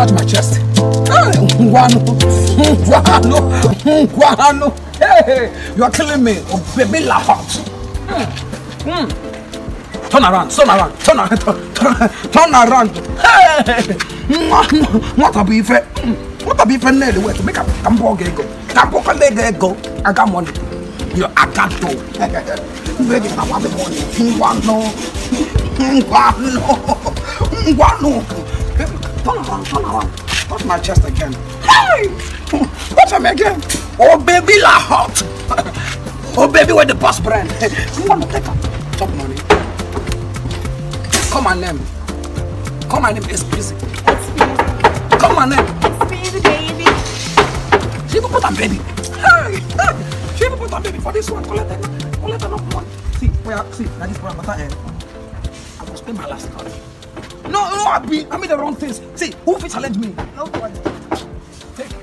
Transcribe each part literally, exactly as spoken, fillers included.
touch my chest. Guano, guano, guano. Hey, you are killing me. Oh, baby, la hot. Mm. Turn around, turn around, turn around, turn, turn around. Hey, what a beef? What a beef? Nelly, wait to make a campo go. Campo can go. I got money. You, I can't do. Baby, I want the money. Guano, guano, guano. Turn around, turn around. Touch my chest again. Hey! Touch me again. Oh, baby, la hot. Oh, baby, where the boss brand? You want to take a top money? Come on, name. Come on, name is busy. Come on, name. It's me, baby. She even put a baby. Hey! She even put a baby for this one. Collect it. Collect enough money. See, where, see, that is where I'm at. I will spend my last card. No, no, I be, I made the wrong things. See, who will challenge me? No one. Take.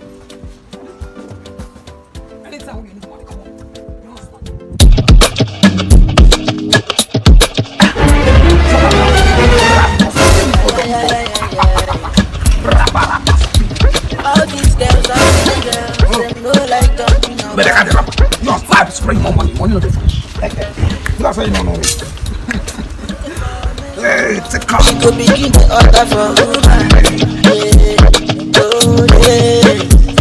Anytime you need money, come on. You understand? All these girls, all these girls, they go like don't you know. But I can't rap. You have five spring more money. Money no different. That's why you don't know. Hey, it's a car. She could begin to order for woman. Yeah, oh yeah.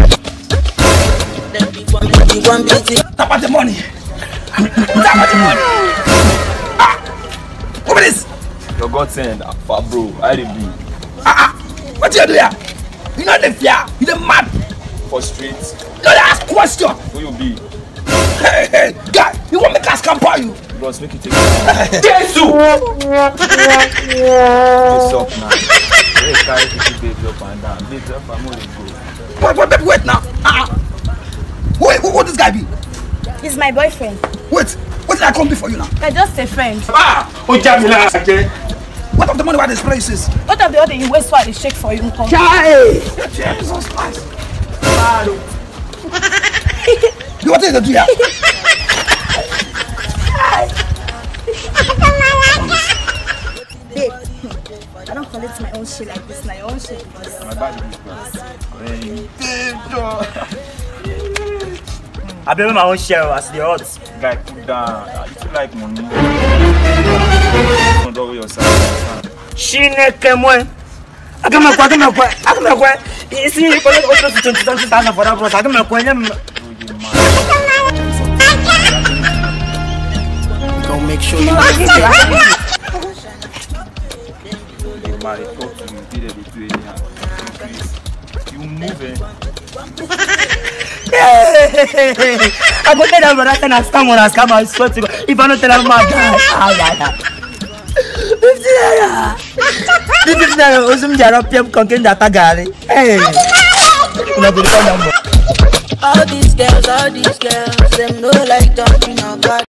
Then be one, be one beauty. Tap at the money. Tap at the money. Ah, what is this? Your God send for bro. I didn't be. Ah, ah, what you do here? You know the fear. You the mad. For streets. You ask question. Who you be? Hey, hey, guy, you want me to scamper you? Bros, make it take. Jesus! It's up now. Let's carry the baby up and down. Baby up and more go. Wait, wait, wait, wait now. Ah, uh, wait, who, who this guy be? He's my boyfriend. Wait, what did I come before you now? I'm just a friend. Ah, oh, Jamila, okay. What of the money where this place is? What of the other you waste while they shake for you? Chai! Jesus Christ. You want to do here? Babe, I don't collect my own shit like this. My own shit. My bad is I build my own share as the odds. guy, put down. You feel like money. Don't do yourself. She never moi. I got my quack, I got my quack, I got my quack. You see, you collect also to twenty thousand for that bros. I got my quack. Don't make sure you Marry, talk to you, did it to anyhow. You move it. I go tell them that I can scam on a scam. I swear to God, if I don't tell them my guy, ah yeah yeah. Fifty naira, fifty naira. Usum jaro pm konken data gari. Hey, una go call number. all these girls, all these girls, them know like don't you know God.